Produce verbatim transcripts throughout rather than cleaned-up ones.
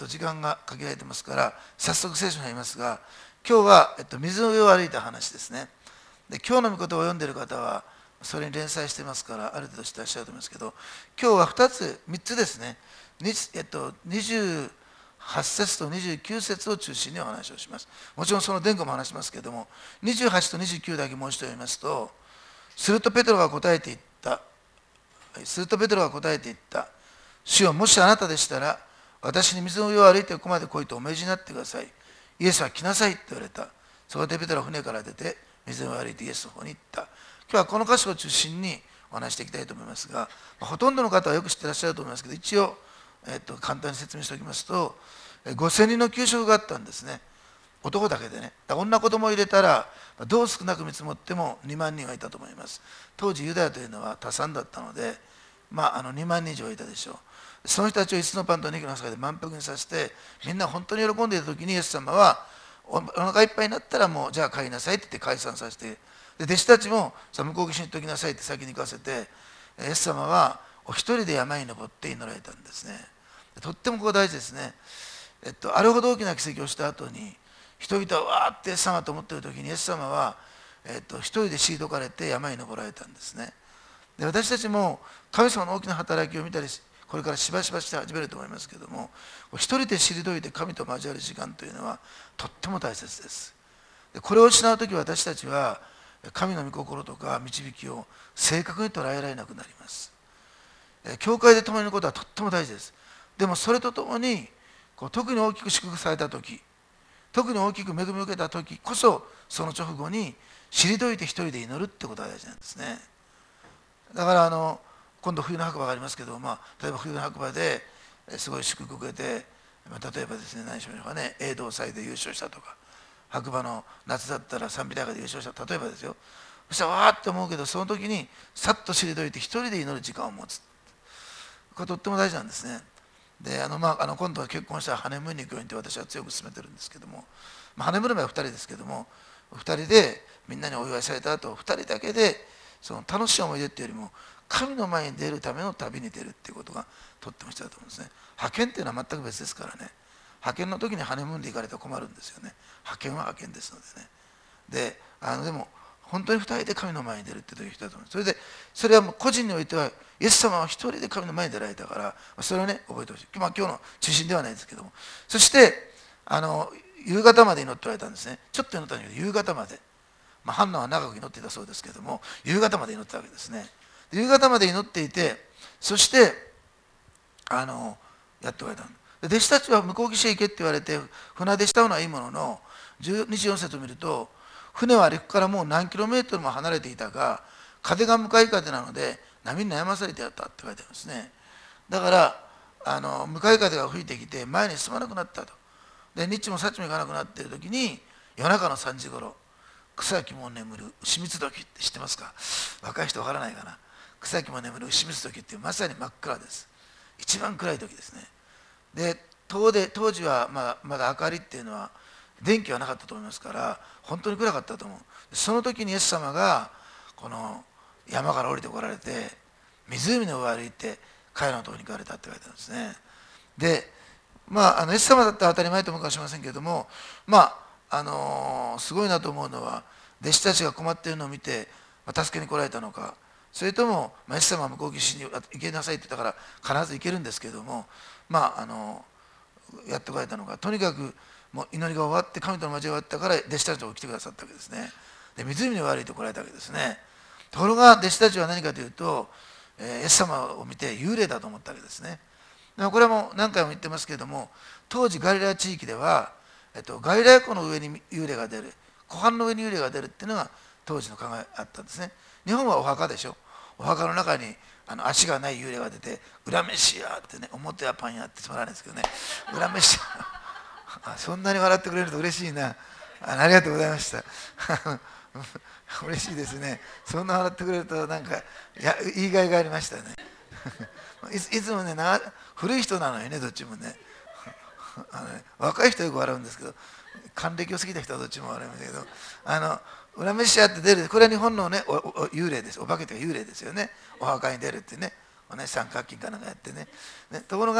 と、時間が限られてますから早速聖書に入りますが、今日は、えっと、水の上を歩いた話ですね。で、今日の御言葉を読んでいる方はそれに連載してますからある程度知ってらっしゃると思いますけど、今日はふたつみっつですね、に、えっと、にじゅうはち節とにじゅうきゅう節を中心にお話をします。もちろんその前後も話しますけれども、にじゅうはちとにじゅうきゅうだけもう一度読みますと、するとペテロが答えていった。するとペテロが答えていった。主よ、もしあなたでしたら私に水の上を歩いてここまで来いとお命じになってください。イエスは来なさいと言われた。そこでペテロは船から出て水の上を歩いてイエスの方に行った。今日はこの箇所を中心にお話していきたいと思いますが、ほとんどの方はよく知ってらっしゃると思いますけど、一応、えっと、簡単に説明しておきますと、ごせんにんの給食があったんですね。男だけでね。女子供を入れたらどう少なく見積もってもにまんにんはいたと思います。当時ユダヤというのは多産だったので、まあ、あのにまんにん以上いたでしょう。その人たちをいつつのパンとにきの朝で満腹にさせて、みんな本当に喜んでいた時にイエス様はお腹いっぱいになったらもうじゃあ帰りなさいって言って解散させて、で弟子たちもさあ向こう岸に行っておきなさいって先に行かせて、イエス様はお一人で山に登って祈られたんですね。とってもここ大事ですね。えっと、あれほど大きな奇跡をした後に人々はわーってイエス様と思っている時にイエス様は、えっと、一人で退かれて山に登られたんですね。で、私たちも神様の大きな働きを見たりこれからしばしばして始めると思いますけれども、一人で退いて神と交わる時間というのはとっても大切です。で、これを失う時私たちは神の御心とか導きを正確に捉えられなくなります。教会で共にいることはとっても大事です。でもそれとともにこう特に大きく祝福された時、特に大きく恵みを受けた時こそ、その直後に退いて一人で祈るってことが大事なんですね。だからあの今度冬の白馬がありますけど、まあ、例えば冬の白馬ですごい祝福を受けて、まあ、例えばですね、何しましょうかね、英同祭で優勝したとか、白馬の夏だったら賛美大会で優勝した、例えばですよ。そしたらわーって思うけど、その時にさっと退いて一人で祈る時間を持つ。これとっても大事なんですね。で、あの、まあ、あの今度は結婚したらハネムーンに行くようにって私は強く勧めてるんですけども、まあ、ハネムーンの場合はふたりですけども、ふたりでみんなにお祝いされた後、ふたりだけでその楽しい思い出っていうよりも神の前に出るための旅に出るっていうことがとっても必要だと思うんですね。派遣っていうのは全く別ですからね。派遣の時にハネムーンで行かれたら困るんですよね。派遣は派遣ですのでね。で、あのでも本当にふたりで神の前に出るっていう人だと思います。それでそれはもう個人においてはイエス様は一人で神の前に出られたから、それをね覚えてほしい。まあ、今日の中心ではないですけども、そしてあの夕方まで祈っておられたんですね。ちょっと祈ったんだけど夕方まで、まあ、ハンナは長く祈っていたそうですけども、夕方まで祈ってたわけですね。で、夕方まで祈っていて、そしてあのやっておられたの。で、弟子たちは向こう岸へ行けって言われて船出したのはいいものの、にじゅうよん節を見ると、船は陸からもう何キロメートルも離れていたが、風が向かい風なので波に悩まされてやったって書いてあるんですね。だからあの向かい風が吹いてきて前に進まなくなったと。で、日もさちもいかなくなっている時に夜中のさんじごろ、草木も眠る牛蜜時って知ってますか？若い人わからないかな。草木も眠る牛蜜時っていうまさに真っ暗です。一番暗い時ですね。で、当で当時はまだまだ明かりっていうのは電気はなかったと思いますから本当に暗かったと思う。その時にイエス様がこの山から降りてこられて湖の上を歩いて彼らのところに行かれたって書いてあるんですね。で、まあ、あのイエス様だったら当たり前と思うかもしれませんけれども、まああのー、すごいなと思うのは弟子たちが困っているのを見て、まあ、助けに来られたのか、それとも、まあ、イエス様は向こう岸に行けなさいって言ったから必ず行けるんですけれども、まああのー、やってこられたのか、とにかくもう祈りが終わって神との交わりが終わったから弟子たちが来てくださったわけですね。で、湖の上を歩いてこられたわけですね。ところが弟子たちは何かというと、イエス様を見て幽霊だと思ったわけですね。でもこれはもう何回も言ってますけれども、当時ガリラヤ地域では、えっと、ガリラヤ湖の上に幽霊が出る、湖畔の上に幽霊が出るっていうのが当時の考えあったんですね。日本はお墓でしょ。お墓の中にあの足がない幽霊が出て、裏飯やってね、表はパンやってつまらないですけどね、裏飯やそんなに笑ってくれると嬉しいな。あありがとうございました嬉しいですね。そんな笑ってくれるとなんかや言いがいがありましたねいつ、いつもねな古い人なのよね、どっちもねあのね、若い人はよく笑うんですけど、還暦を過ぎた人はどっちも笑いますけど、あの裏飯屋って出る、これは日本のねおお幽霊です。お化けというか幽霊ですよね。お墓に出るってね、おね三角筋かなんかやってね。ね、ところが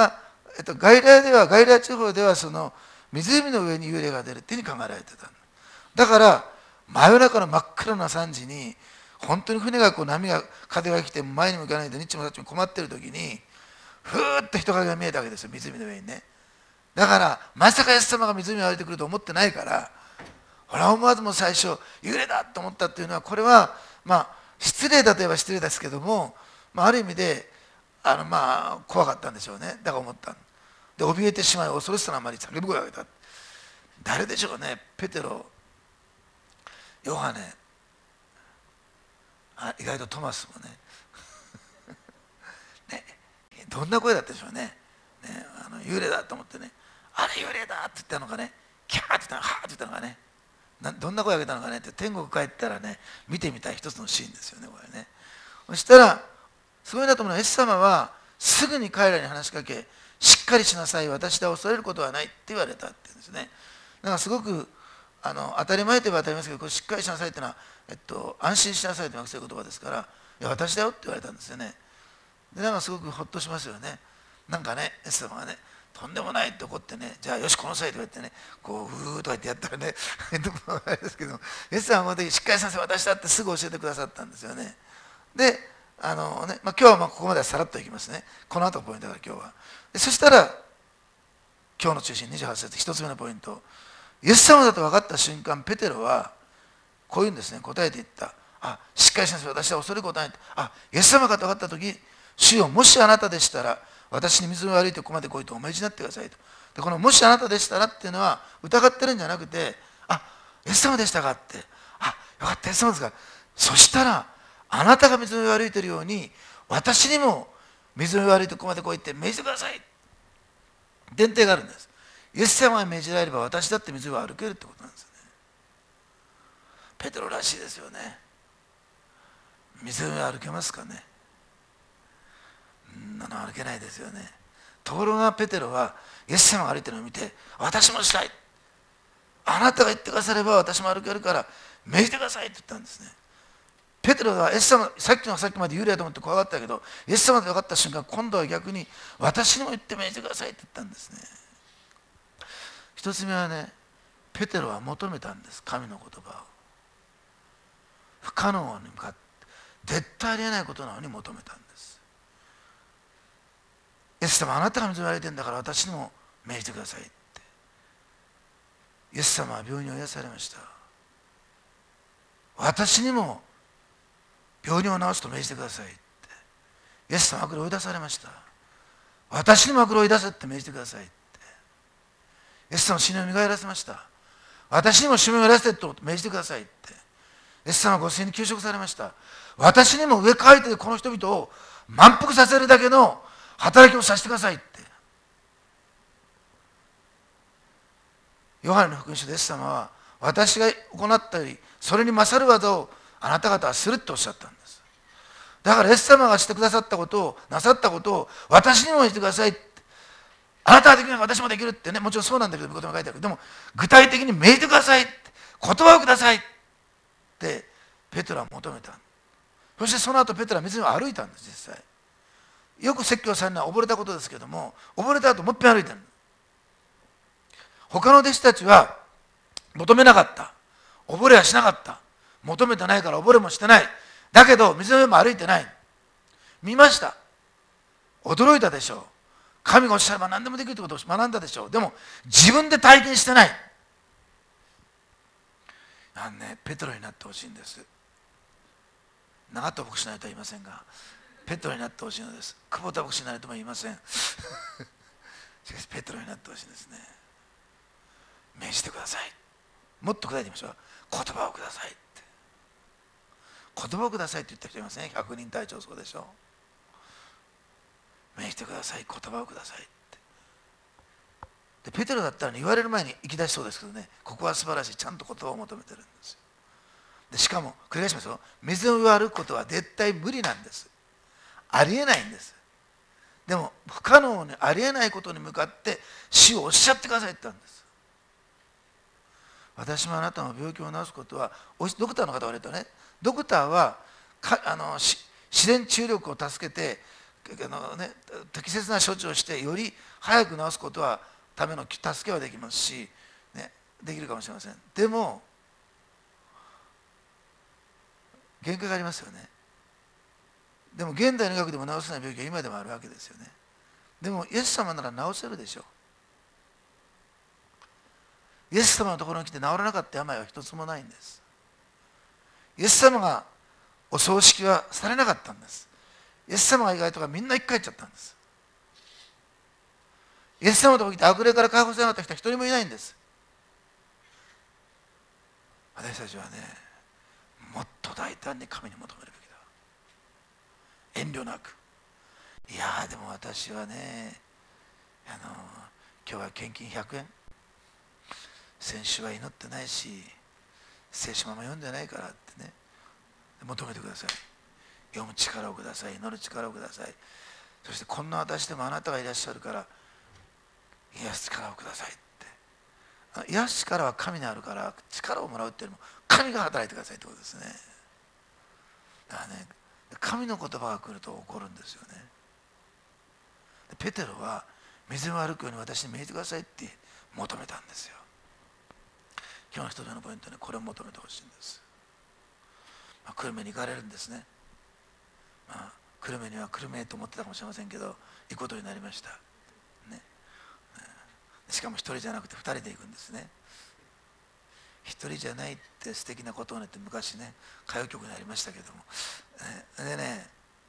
えっと、ガリラヤではガリラヤ地方ではその湖の上に幽霊が出るっていうふうに考えられてた。だから真夜中の真っ暗なさんじに本当に船がこう波が風が来て前にも行かないでニッチもサッチも困ってる時にふーっと人影が見えたわけですよ、湖の上にね。だからまさかイエス様が湖を歩いてくると思ってないから、ほら思わずも最初幽霊だと思ったっていうのは、これはまあ失礼だといえば失礼ですけども、まあ、ある意味であのまあ怖かったんでしょうね。だから思ったで、怯えてしまい恐ろしさのあまり叫び声を上げた。誰でしょうね。ペテロ、ヨハネ、あ意外とトマスもねね、どんな声だったでしょうね。ね、あの幽霊だと思ってね、あれ幽霊だって言ったのかね、キャーって言ったのか、はーって言ったのかね、などんな声を上げたのかねって、天国帰ったらね、見てみたい一つのシーンですよね、これね。そしたらすごいなと思うのは、イエス様はすぐに彼らに話しかけ、しっかりしなさい、私で恐れることはないって言われたって言うんですね。だからすごくあの当たり前といえば当たり前ですけど、これしっかりしなさいっていうのは、えっと、安心しなさいというそういう言葉ですから、いや私だよって言われたんですよね。でなんかすごくほっとしますよね。なんかね、イエス様がね、とんでもないって怒ってね、じゃあよしこの際とか言ってね、こううーとか言ってやったらねあれですけど、イエス様はしっかりしなさい、私だってすぐ教えてくださったんですよね。であのね、まあ、今日はまあここまではさらっといきますね。この後がポイントだから今日は。でそしたら今日の中心にじゅうはち節、一つ目のポイント、イエス様だと分かった瞬間、ペテロはこういうんですね、答えていった。あ、しっかりしなさい、私は恐れることない。あ、イエス様かと分かった時、主よ、もしあなたでしたら私に水を歩いてここまで来いとお命じになってくださいと。でこのもしあなたでしたらっていうのは疑ってるんじゃなくて、あ、イエス様でしたかって、あ、よかった、イエス様ですか。そしたらあなたが水の上を歩いているように私にも水の上を歩いてここまで来いって命じてください。前提があるんです。イエス様が命じられれば私だって水を歩けるってことなんですよね。ペテロらしいですよね。水の上歩けますかね。んなの歩けないですよね。ところがペテロはイエス様が歩いてるのを見て、私もしたい、あなたが言ってくだされば私も歩けるから命じてくださいって言ったんですね。ペテロはイエス様、さっきのさっきまで幽霊だと思って怖がったけど、イエス様で分かった瞬間、今度は逆に私にも言って命じてくださいって言ったんですね。一つ目はね、ペテロは求めたんです、神の言葉を。不可能に向かって絶対ありえないことなのに求めたんです。イエス様、あなたが水を歩いてるんだから私にも命じてくださいって。イエス様は病人を癒されました。私にも病人を治すと命じてくださいって。イエス様は悪霊を追い出されました。私にも悪霊を追い出せって命じてくださいって。イエス様は死人を蘇らせました。私にも死人を蘇らせてと命じてくださいって。イエス様はごせんにん休職されました。私にも上書いてこの人々を満腹させるだけの働きをさせてくださいって。ヨハネの福音書でイエス様は、私が行ったよりそれに勝る技をあなた方はするっておっしゃったんです。だからイエス様がしてくださったことを、なさったことを私にもしてくださいって。あなたができるのか私もできるってね、もちろんそうなんだけど、言葉が書いてある。でも具体的に命じてくださいって、言葉をくださいってペテロは求めた。そしてその後ペテロは水に歩いたんです。実際よく説教されるのは溺れたことですけども、溺れた後もう一遍歩いてる。他の弟子たちは求めなかった、溺れはしなかった、求めてないから溺れもしてない。だけど水の上も歩いてない。見ました、驚いたでしょう。神がおっしゃれば何でもできるということを学んだでしょう。でも自分で体験してない。なんね、ペテロになってほしいんです。長門牧師になりとは言いませんが、ペテロになってほしいのです。久保田牧師になりとも言いませんしかしペテロになってほしいんですね。命じてください。もっと答えてみましょう。言葉をくださいって。言葉をくださいって言った人いません？ひゃくにん隊長そうでしょう。命じてください、言葉をくださいって。でペテロだったら、ね、言われる前に行き出しそうですけどね、ここは素晴らしい、ちゃんと言葉を求めてるんですよ。でしかも繰り返しますよ、水の上を歩くことは絶対無理なんです。ありえないんです。でも不可能にありえないことに向かって主をおっしゃってくださいって言ったんです。私もあなたの病気を治すことは、ドクターの方が言われたね、ドクターはかあの自然治癒力を助けてあの、ね、適切な処置をしてより早く治すことはための助けはできますし、ね、できるかもしれません。でも限界がありますよね。でも現代の医学でも治せない病気は今でもあるわけですよね。でもイエス様なら治せるでしょう。イエス様のところに来て治らなかった病は一つもないんです。イエス様がお葬式はされなかったんです。イエス様が意外とかみんな生き返っちゃったんです。イエス様のところに来て悪霊から解放されなかった人は一人もいないんです。私たちはね、もっと大胆に神に求めるべきだ。遠慮なく。いやーでも私はね、あの今日は献金ひゃくえん、先週は祈ってないし聖書も読んでないからってね、求めてください。読む力をください。祈る力をください。そしてこんな私でもあなたがいらっしゃるから癒す力をくださいって。癒す力は神にあるから力をもらうっていうよりも神が働いてくださいってことですね。だからね、神の言葉が来ると起こるんですよね。ペテロは水を歩くように私に命じてくださいって求めたんですよ。今日の一つのポイントは、ね、これを求めてほしいんです。まあ、久留米に行かれるんですね。まあ、久留米には久留米と思ってたかもしれませんけど行くことになりました、ね、しかも一人じゃなくて二人で行くんですね。一人じゃないって素敵なことをねって昔ね歌謡曲にありましたけども、でね、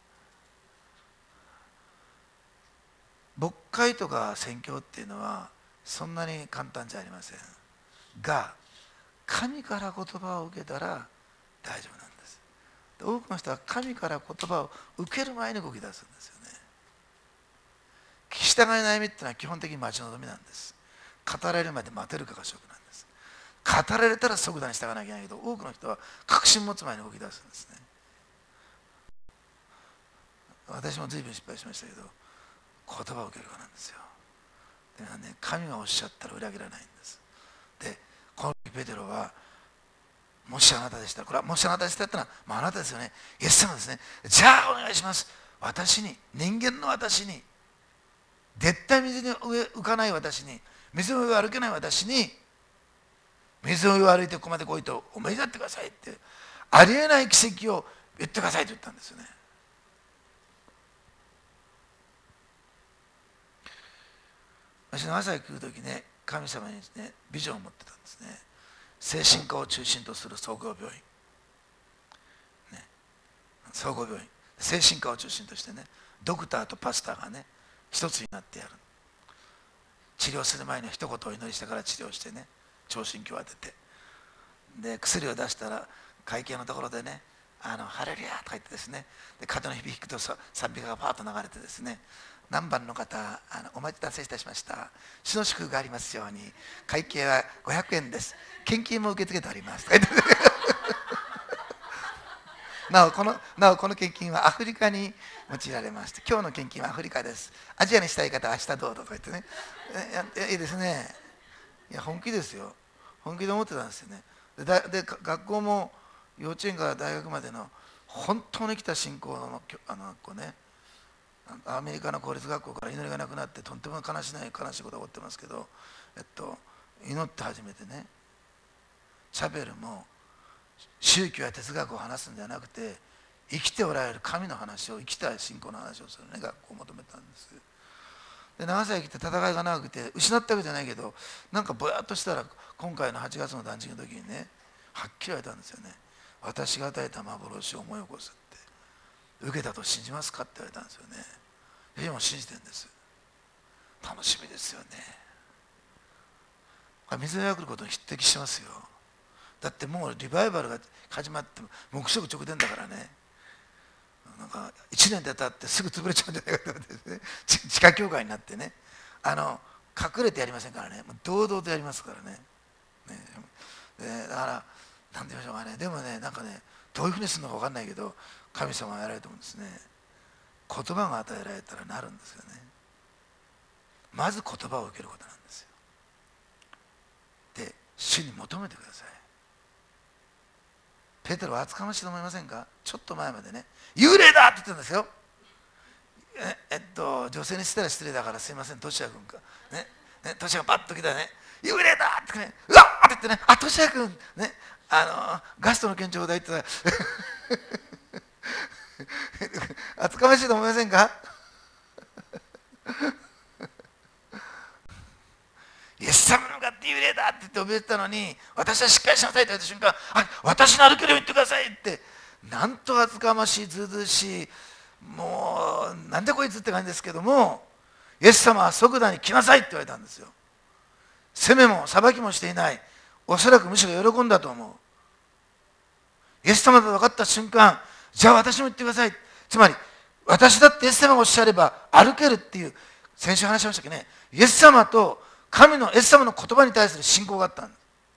牧会とか宣教っていうのはそんなに簡単じゃありませんが、神から言葉を受けたら大丈夫なんです。多くの人は神から言葉を受ける前に動き出すんですよね。聞き従いの悩みっていうのは基本的に待ち望みなんです。語られるまで待てるかが勝負なんです。語られたら即座に従わなきゃいけないけど、多くの人は確信持つ前に動き出すんですね。私も随分失敗しましたけど、言葉を受けるかなんですよ。でもね、神がおっしゃったら裏切らないんです。で、この時ペテロは、もしあなたでしたら、これはもしあなたでしたら、まあ、あなたですよね、イエス様ですね、じゃあお願いします。私に、人間の私に、絶対水に浮かない私に、水の上を歩けない私に、水の上を歩いてここまで来いとお命じってくださいって、ありえない奇跡を言ってくださいと言ったんですよね。私の朝来る時ね、神様にね、ビジョンを持ってたんですね。精神科を中心とする総合病院、ね、総合病院、精神科を中心としてね、ドクターとパスターがね一つになってやる。治療する前に一言お祈りしてから治療してね、聴診器を当てて、で薬を出したら会計のところでね、あのハレルヤとか言ってですね、で風の響くと賛美歌がパーッと流れてですね、何番の方、あのお待たせいたしました、主の祝福がありますように、会計はごひゃくえんです、献金も受け付けておりますなおこのなおこの献金はアフリカに用いられまして、今日の献金はアフリカです、アジアにしたい方は明日どうぞとか言ってね、いいですね。いや本気ですよ、本気で思ってたんですよね。でだで学校も幼稚園から大学までの本当に来た信仰のあの子ね、アメリカの公立学校から祈りがなくなってとんでも悲しい悲しいことが起こってますけど、えっと、祈って初めてね、チャペルも宗教や哲学を話すんじゃなくて、生きておられる神の話を、生きた信仰の話をするね、学校を求めたんです。で長さ生きて戦いが長くて失ったわけじゃないけど、なんかぼやっとしたら今回のはちがつの断食の時にね、はっきり言われたんですよね。私が与えた幻を思い起こすって、受けたと信じますかって言われたんですよね。でも信じてるんです。楽しみですよね。水を送ることに匹敵しますよ。だってもうリバイバルが始まって黙食直前だからね、なんかいちねんで経ってすぐ潰れちゃうんじゃないかと思ってですね、地下教会になってね、あの隠れてやりませんからね、もう堂々とやりますからね。ねでだから何て言いましょうかね、でもね、なんかね、どういうふうにするのか分かんないけど、神様がやられると思うんですね。言葉が与えられたらなるんですよね。まず言葉を受けることなんですよ。で、主に求めてください。ペテロは厚かましいと思いませんか？ちょっと前までね、幽霊だって言ってたんですよ。 ええっと女性にしたら失礼だからすいません、トシヤ君かね、ね、トシヤがパッと来たらね、幽霊だってね、うわっって言ってね、あ、トシヤ君ね、あのガストの件ちょうだいって言ったら厚かましいと思いませんか？イエス様に向かって幽霊だって言って怯えてたのに、私はしっかりしなさいって言われた瞬間、あ、私の歩けるように言ってくださいって、なんと厚かましい、ずうずうしい、もうなんでこいつって感じですけども、イエス様は即座に来なさいって言われたんですよ。責めも裁きもしていない、おそらくむしろ喜んだと思う。イエス様だと分かった瞬間、じゃあ私も言ってください。つまり私だってイエス様がおっしゃれば歩けるっていう、先週話しましたけどね、イエス様と神のイエス様の言葉に対する信仰があったんです。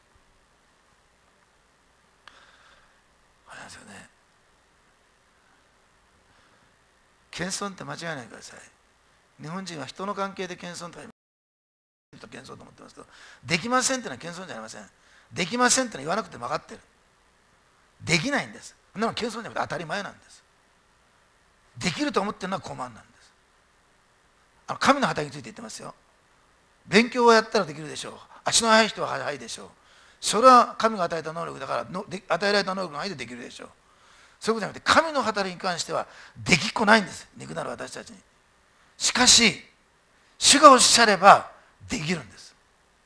あれなんですよね。謙遜って間違えないでください。日本人は人の関係で謙遜とか謙遜と思ってますけど、できませんってのは謙遜じゃありません。できませんってのは言わなくても分かってる。できないんです。そんなの謙遜じゃなくて当たり前なんです。できると思ってるのは傲慢なんです。あの神の働きについて言ってますよ。勉強をやったらできるでしょう。足の速い人は速いでしょう。それは神が与えた能力だからの、与えられた能力の範囲でできるでしょう。そういうことじゃなくて、神の働きに関してはできっこないんです、肉なる私たちに。しかし主がおっしゃればできるんです。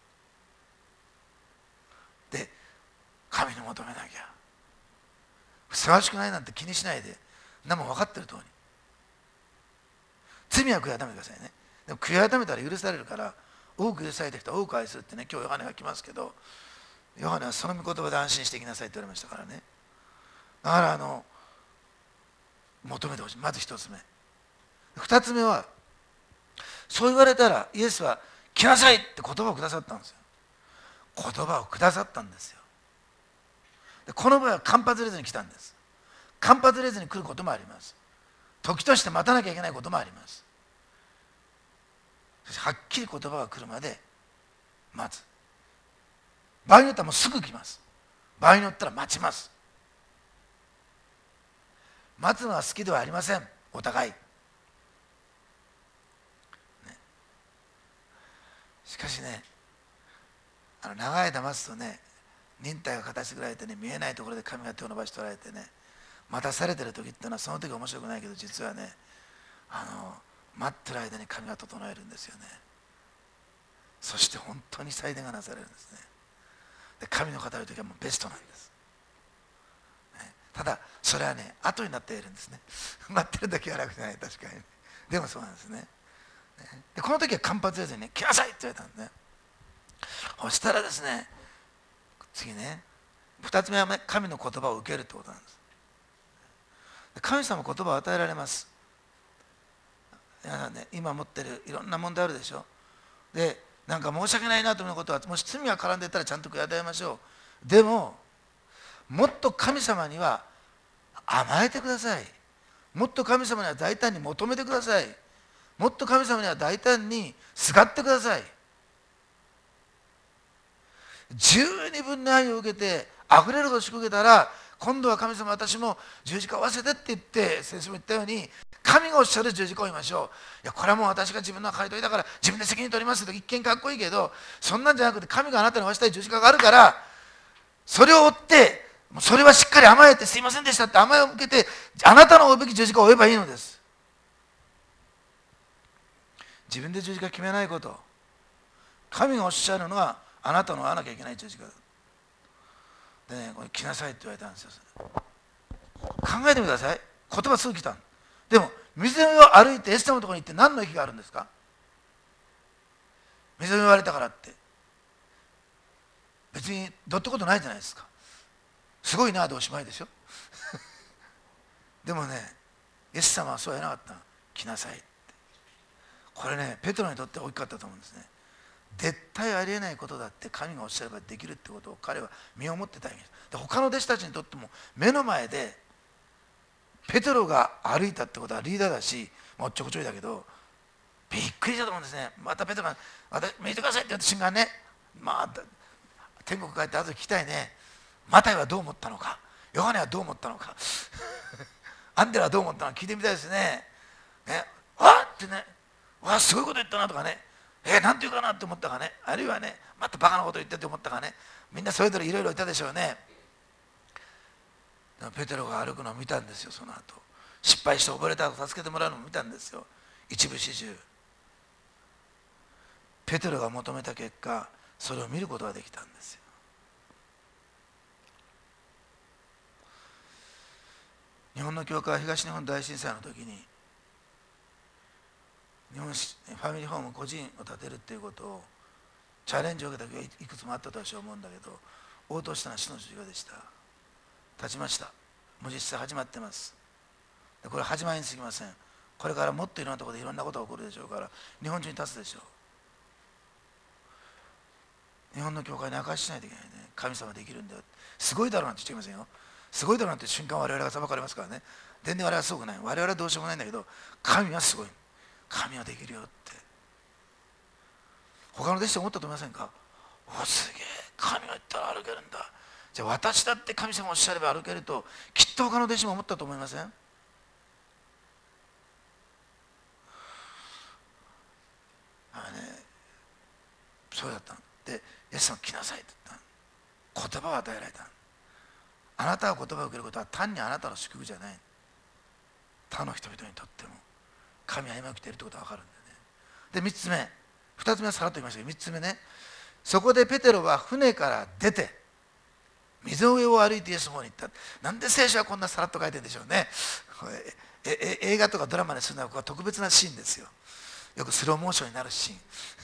で、神に求めなきゃ、ふさわしくないなんて気にしないで、何も分かってる通り、罪は悔い改めてくださいね。でも悔い改めたら許されるから、多く許された人は多く愛するってね、今日ヨハネが来ますけど、ヨハネはその御言葉で安心していきなさいって言われましたからね。だからあの求めてほしい。まず一つ目。二つ目は、そう言われたらイエスは来なさいって言葉をくださったんですよ。言葉をくださったんですよ。でこの場合は間髪ずれずに来たんです。間髪ずれずに来ることもあります。時として待たなきゃいけないこともあります。そしてはっきり言葉が来るまで待つ。場合によってはもうすぐ来ます。場合によっては待ちます。待つのは好きではありません、お互い、ね、しかしね、あの長い間待つとね、忍耐が形作られてね、見えないところで神が手を伸ばしておられてね、待たされてる時っていうのはその時面白くないけど、実はね、あの待ってる間に神が整えるんですよね。そして本当に祭殿がなされるんですね。で神の語る時はもうベストなんです、ね、ただそれはね、後になっているんですね待ってる時は楽じゃない、確かに、ね、でもそうなんですね。でこの時は間髪ずれずにね、来なさいって言われたんですね。そしたらですね、次ね、ふたつめは、ね、神の言葉を受けるってことなんです。神様言葉を与えられます。皆さんね、今持ってるいろんな問題あるでしょ。で、なんか申し訳ないなと思うことは、もし罪が絡んでいたらちゃんと悔い改めましょう。でももっと神様には甘えてください。もっと神様には大胆に求めてください。もっと神様には大胆にすがってください。十二分の愛を受けてあふれるほど祝受けたら、今度は神様、私も十字架を負わせてって言って、先生も言ったように神がおっしゃる十字架を言いましょう。いや、これはもう私が自分の買い取りだから自分で責任取りますと、一見かっこいいけど、そんなんじゃなくて、神があなたに負わせたい十字架があるから、それを追って、それはしっかり甘えて、すいませんでしたって甘えを受けて、あなたの負うべき十字架を負えばいいのです。自分で十字架決めないこと、神がおっしゃるのはあなたの負わなきゃいけない十字架でね、これ来なさいって言われたんですよ。考えてみてください。言葉すぐ来た。でも水の上を歩いてエステのところに行って何の益があるんですか。水の上を言われたからって別にどうってことないじゃないですか。すごいなでおしまいでしょでもね、イエス様はそうやなかった。来なさいって。これね、ペトロにとって大きかったと思うんですね。絶対ありえないことだって神がおっしゃればできるってことを彼は身をもって体現した。で他の弟子たちにとっても目の前でペテロが歩いたってことはリーダーだし、もうちょこちょいだけどびっくりしたと思うんですね。またペテロが「私見てください」って言った瞬間ね、まあ天国帰って後で聞きたいね。マタイはどう思ったのか、ヨハネはどう思ったのかアンデラはどう思ったのか聞いてみたいですね。ね、 わっってね、わすごいこと言ったなとかね、えー、なんて言うかなって思ったかね、あるいはね、またバカなこと言ってって思ったかね、みんなそれぞれいろいろいたでしょうね。ペテロが歩くのを見たんですよ。その後失敗して溺れたら助けてもらうのを見たんですよ。一部始終ペテロが求めた結果、それを見ることができたんですよ。日本の教会は東日本大震災の時に日本ファミリーホーム個人を建てるっていうことをチャレンジを受けた時がいくつもあったと私は思うんだけど、応答したのは主の授業でした。立ちました。もう実際始まってます。でこれ始まりにすぎません。これからもっといろんなところでいろんなことが起こるでしょうから、日本中に立つでしょう。日本の教会に証ししないといけないね。神様できるんだよ。すごいだろうなんて言っちゃいませんよ。すごいだろうなんて瞬間我々が裁かれますからね。全然我々はすごくない。我々はどうしようもないんだけど、神はすごい。神はできるよって。他の弟子と思ったと思いませんか。おすげえ、神が言ったら歩けるんだ。じゃあ私だって神様おっしゃれば歩けると、きっと他の弟子も思ったと思いません。あのね、そうだったので、イエス様来なさいって言った。言葉を与えられた。あなたが言葉を受けることは単にあなたの祝福じゃない。他の人々にとっても神は今来ているということが分かるんだよね。でみっつめ、ふたつめはさらっと言いましたけど、みっつめね、そこでペテロは船から出て水の上を歩いてイエスの方に行った。なんで聖書はこんなさらっと書いてるんでしょうね。これええ映画とかドラマでするのはここは特別なシーンですよ。よくスローモーションになるシーン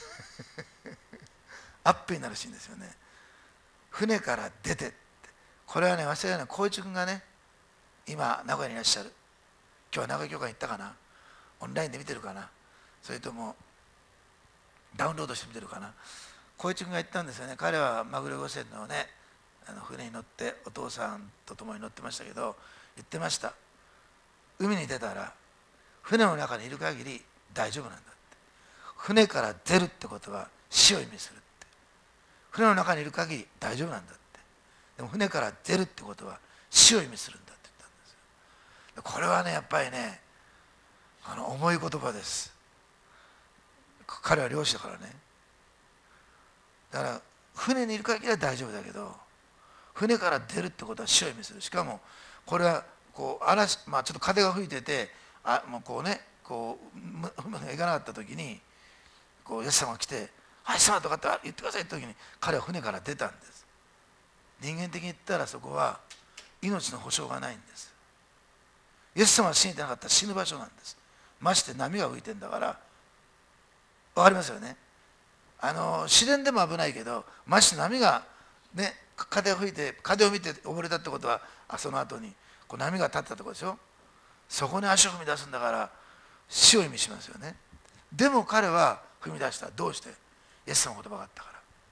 アップになるシーンですよね。船から出て、これはね、忘れないの光一君がね、今名古屋にいらっしゃる。今日は名古屋教会に行ったかな、オンラインで見てるかな、それともダウンロードして見てるかな。光一君が言ったんですよね。彼はマグロ漁船のね、あの船に乗ってお父さんと共に乗ってましたけど、言ってました。海に出たら船の中にいる限り大丈夫なんだって。船から出るってことは死を意味するって。船の中にいる限り大丈夫なんだって。でも船から出るってことは死を意味するんだって言ったんですよ。これはね、やっぱりね、あの重い言葉です。彼は漁師だからね。だから船にいる限りは大丈夫だけど、船から出るってことは死を意味する。しかもこれはこう嵐、まあ、ちょっと風が吹いてて、あもうこうね、こう船が行かなかった時にこうイエス様が来て「はい、イエス様とかって言ってください」って時に彼は船から出たんです。人間的に言ったらそこは命の保証がないんです。イエス様が信じてなかったら死ぬ場所なんです。まして波が吹いてんだから。分かりますよね。あの自然でも危ないけど、まして波がね、風が吹いて風を見て溺れたってことは、あその後にこう波が立ったところでしょ。そこに足を踏み出すんだから死を意味しますよね。でも彼は踏み出した。どうして？イエス様の言葉があった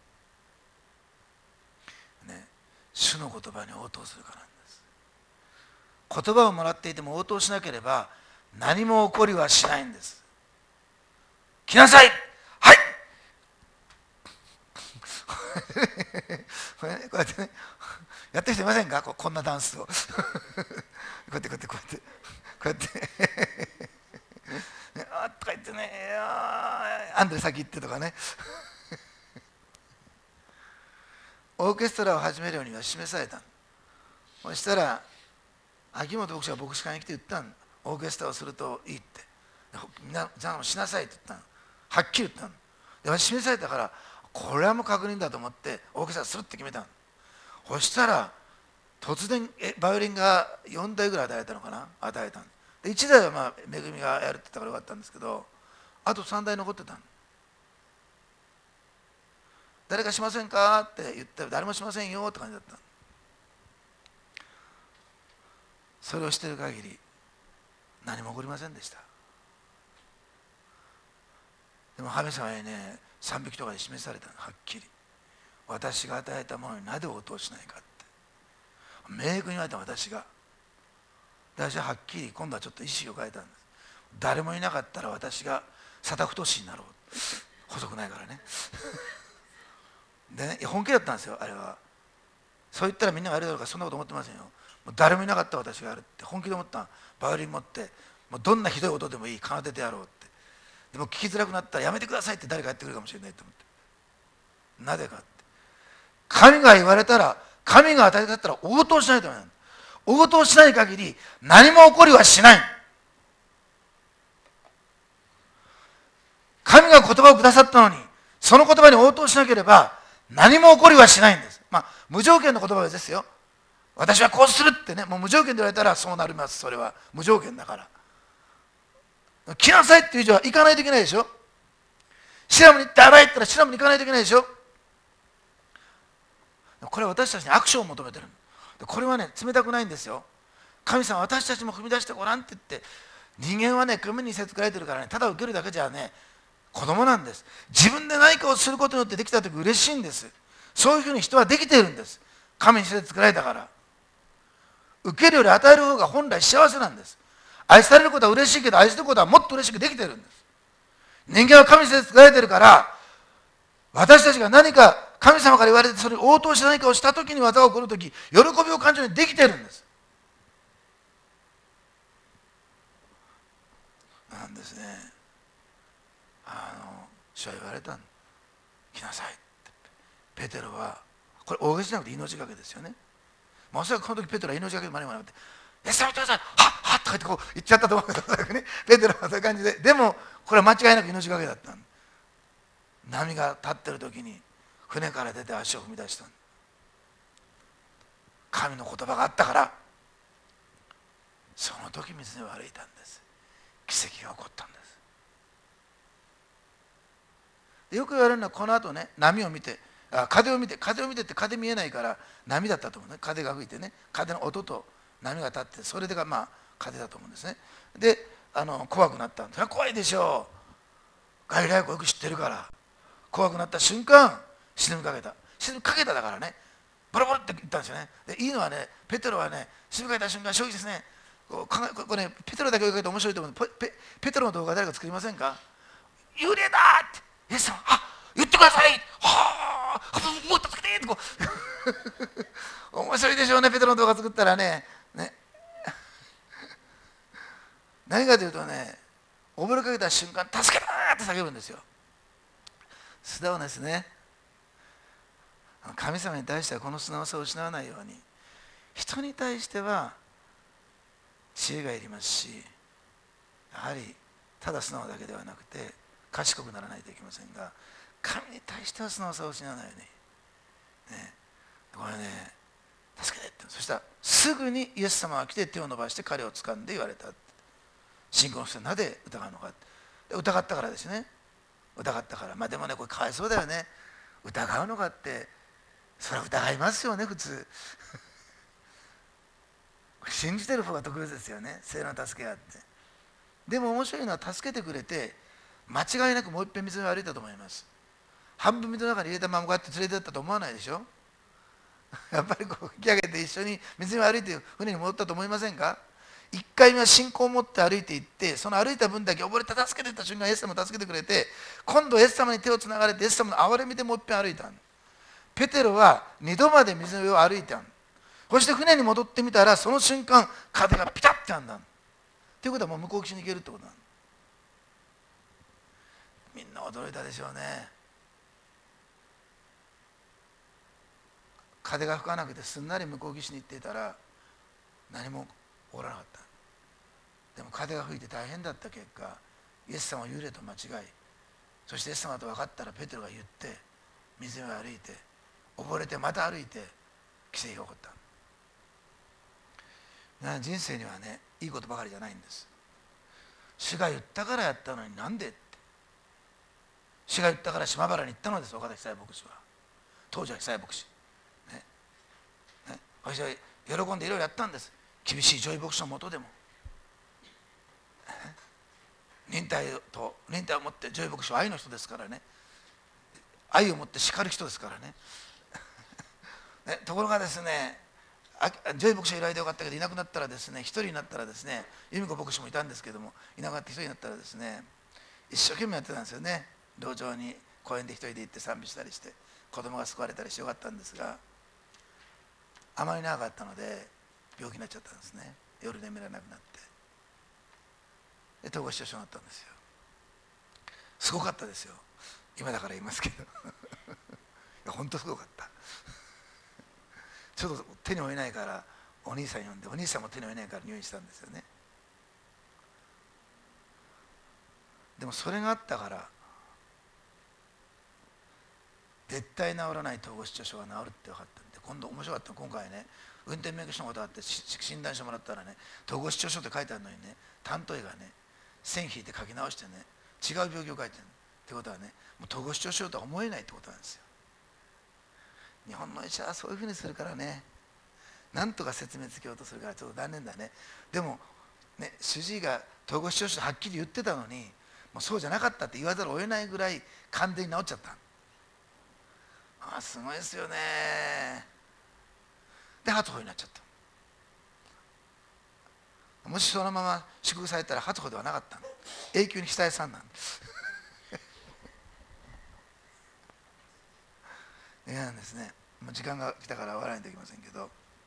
からね。主の言葉に応答するからなんです。言葉をもらっていても応答しなければ何も起こりはしないんです。来なさい、はいこれ、ね、こうやってね、やってる人いませんか、ここんなダンスをこうやってこうやってこうやってこうやってあとか言ってね、あんで先行ってとかねオーケストラを始めるようには示された。そしたら秋元牧師が牧師会に来て言ったん。オーケストラをするといいって、みんなしなさいって言ったの。はっきり言ったの。で示されたから、これはもう確認だと思ってオーケストラするって決めたの。そしたら突然バイオリンがよんだいぐらい与えたのかな、与えたの。でいちだいはまあめぐみがやるって言ったからよかったんですけど、あとさんだい残ってたの。誰かしませんかって言ったら、誰もしませんよって感じだったの。それをしている限り何も起こりませんでした。でも神様にね、賛美とかで示されたの、はっきり。私が与えたものになぜ応答しないかって明確に言われた。私が私ははっきり今度はちょっと意識を変えたんです。誰もいなかったら私がサタフト師になろう。細くないからねでね、本気だったんですよ、あれは。そう言ったらみんながやるだろうから、そんなこと思ってませんよ。もう誰もいなかったら私がやるって本気で思った。バイオリン持ってもうどんなひどい音でもいい、奏でてやろうって。でも聞きづらくなったらやめてくださいって誰かやってくるかもしれないと思って。なぜかって、神が言われたら、神が与えたったら応答しないとダメなんだ。応答しない限り何も起こりはしない。神が言葉をくださったのに、その言葉に応答しなければ何も起こりはしないんです。まあ無条件の言葉ですよ。私はこうするってね、もう無条件で言われたらそうなります。それは無条件だから。来なさいっていう以上は行かないといけないでしょ。シラムに行って洗えって言ったらシラムに行かないといけないでしょ。これは私たちにアクションを求めてる。これはね、冷たくないんですよ。神様、私たちも踏み出してごらんって言って、人間はね、組にせ作られてるからね、ただ受けるだけじゃね、子供なんです。自分で何かをすることによってできたとき嬉しいんです。そういうふうに人はできているんです。神にせ作られたから。受けるより与える方が本来幸せなんです。愛されることは嬉しいけど、愛することはもっと嬉しくできているんです。人間は神にせ作られているから、私たちが何か神様から言われてそれに応答して何かをしたときに技が起こるとき、喜びを感じるようにできているんです。なんですね。あの主は言われたん来なさいって。ペテロはこれ大げさじゃなくて命がけですよね。まさかこの時ペテロは命がけでまねまねって「イエス様来てください」はっはっとか言ってこう言っちゃったと思うけどね、ペテロはそういう感じで。でもこれは間違いなく命がけだったん。波が立ってる時に船から出て足を踏み出したん。神の言葉があったからその時水に歩いたんです。奇跡が起こったんです。よく言われるのはこの後ね、波を見てあ風を見て風を見てって風見えないから波だったと思うね。風が吹いてね、風の音と波が立ってそれでがまあ風だと思うんですね。であの怖くなったんです。それは怖いでしょう。ガリラヤ湖よく知ってるから。怖くなった瞬間沈みかけた。沈みかけただからね、ボロボロって言ったんですよね。でいいのはね、ペテロはね、沈みかけた瞬間衝撃ですね。こう考えこれね、ペテロだけ追いかけて面白いと思う。ペペペテロの動画誰か作りませんか。幽霊だってイエス様、あ言ってください、はあもっと助けてってこう面白いでしょうね、ペテロの動画作ったらね。ね何かというとね、溺れかけた瞬間助けたって叫ぶんですよ。素直ですね。神様に対してはこの素直さを失わないように、人に対しては知恵がいりますし、やはりただ素直だけではなくて賢くならないといけませんが、神に対しては素直さを失わないように、ね、これね、助けてって。そしたらすぐにイエス様が来て手を伸ばして彼を掴んで言われた。信仰の人はなぜ疑うのか。疑ったからですね。疑ったから。まあでもね、これかわいそうだよね。疑うのかって、それは疑いますよね、普通。信じてる方が特別ですよね、聖の助けがあって。でも面白いのは、助けてくれて間違いなくもう一遍水に歩いたと思います。半分水の中に入れたままこうやって連れてったと思わないでしょ。やっぱりこう引き上げて一緒に水に歩いて船に戻ったと思いませんか。いっかいめは信仰を持って歩いていって、その歩いた分だけ溺れた助けていった瞬間イエス様を助けてくれて、今度イエス様に手をつながれてイエス様の憐れみでもう一遍歩いた。ペテロはにどまで水の上を歩いた。そして船に戻ってみたらその瞬間風がピタッてやんだ。ということはもう向こう岸に行けるってことなん。みんな驚いたでしょうね。風が吹かなくてすんなり向こう岸に行っていたら何も起こらなかった。でも風が吹いて大変だった結果、イエス様を幽霊と間違い、そしてイエス様と分かったらペテロが言って水を歩いて溺れてまた歩いて奇跡が起こった。人生にはね、いいことばかりじゃないんです。主が言ったからやったのになんでって。主が言ったから島原に行ったのです、岡崎久牧師は。当時は久牧師ね。ね、私は喜んでいろいろやったんです。厳しい上位牧師のもとでも。忍耐と忍耐を持って上位牧師は愛の人ですからね。愛を持って叱る人ですからね。ね、ところがですね、上位牧師がいられてよかったけどいなくなったらですね、一人になったらですね、由美子牧師もいたんですけども、いなくなって一人になったらですね、一生懸命やってたんですよね。道場に公園で一人で行って賛美したりして子供が救われたりしてよかったんですが、あまり長かったので病気になっちゃったんですね。夜眠れなくなって。 で統合失調症になったんですよ。すごかったですよ。今だから言いますけどいや本当すごかったちょっと手に負えないからお兄さん呼んで、お兄さんも手に負えないから入院したんですよね。でもそれがあったから絶対治らない統合失調症が治るって分かったんで、今度面白かった。今回ね、運転免許証のことがあって診断してもらったらね、統合失調症って書いてあるのにね、担当医がね線引いて書き直してね、違う病気を書いてるってことはね、もう統合失調症とは思えないってことなんですよ。日本の医者はそういうふうにするからね、なんとか説明つけようとするからちょっと残念だね。でもね、主治医が統合失調症とはっきり言ってたのに、もうそうじゃなかったって言わざるを得ないぐらい完全に治っちゃった。ああすごいですよね。で初歩になっちゃった。もしそのまま祝福されたら初歩ではなかったの、永久に久江さんなんですいやなんですね。もう時間が来たから終わらないといけませんけど、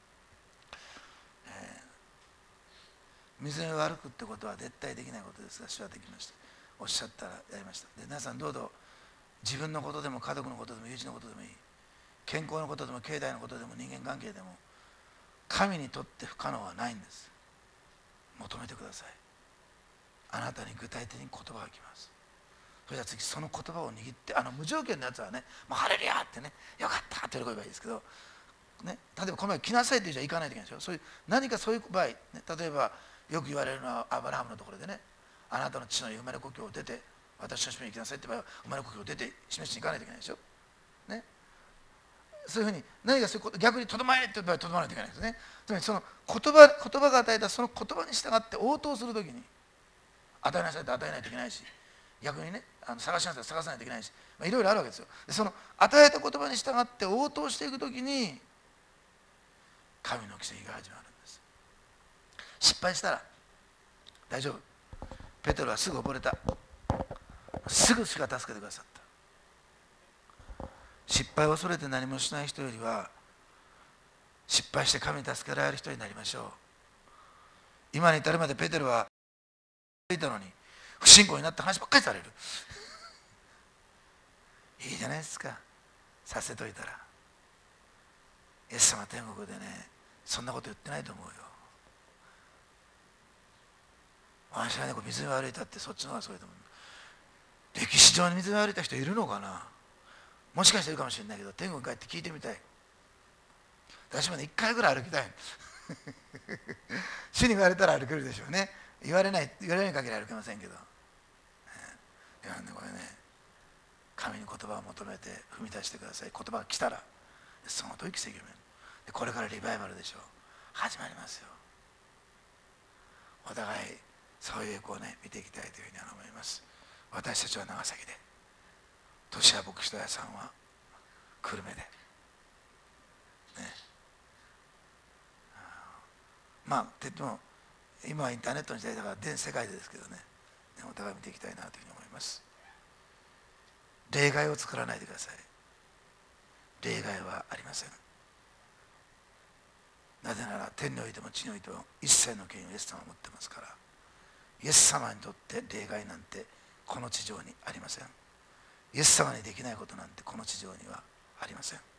えー、水を歩くってことは絶対できないことですが、主はできました。おっしゃったらやりました。で皆さんどうぞ自分のことでも家族のことでも友人のことでもいい、健康のことでも経済のことでも人間関係でも、神にとって不可能はないんです。求めてください。あなたに具体的に言葉が来ます。それでは次その言葉を握って、あの無条件のやつはね、もうハレルヤってね、よかったって喜べばいいですけど、ね、例えばこの前来なさいって言うじゃ行かないといけないでしょ。そういう何かそういう場合、ね、例えばよく言われるのはアブラハムのところでね、あなたの父の生まれ故郷を出て私の島に行きなさいって場合は生まれ故郷を出て示しに行かないといけないでしょ、ね、そういうふうに何かそういうこと逆にとどまれって言う場合はとどまらないといけないですね。つまりその言葉言葉が与えたその言葉に従って応答するときに、与えなさいと与えないといけないし、逆にねあの探しなさいと探さないといけないし、まあ、いろいろあるわけですよ。でその与えた言葉に従って応答していくときに神の奇跡が始まるんです。失敗したら大丈夫。ペテロはすぐ溺れた。すぐ主が助けてくださった。失敗を恐れて何もしない人よりは失敗して神に助けられる人になりましょう。今に至るまでペテロはいたのに不信仰になった話ばっかりされるいいじゃないですか、させといたら。イエス様天国でねそんなこと言ってないと思うよ。私はねこう水に歩いたってそっちの方がそういうと思う。歴史上に水に歩いた人いるのかな。もしかしているかもしれないけど、天国に帰って聞いてみたい。私もねいっかいぐらい歩きたい主に言われたら歩けるでしょうね。言われない言われない限り歩けませんけど、ね、いやねこれね神に言葉を求めて踏み出してください。言葉が来たらその時奇跡を見る。でこれからリバイバルでしょう。始まりますよ。お互いそういう子をね見ていきたいというふうに思います。私たちは長崎で、年は牧師と屋さんは久留米で、ね、まあといっても今はインターネットの時代だから全世界でですけどね、お互い見ていきたいなというふうに思います。例外を作らないでください。例外はありません。なぜなら天においても地においても一切の権威をイエス様は持ってますから、イエス様にとって例外なんてこの地上にありません。イエス様にできないことなんてこの地上にはありません。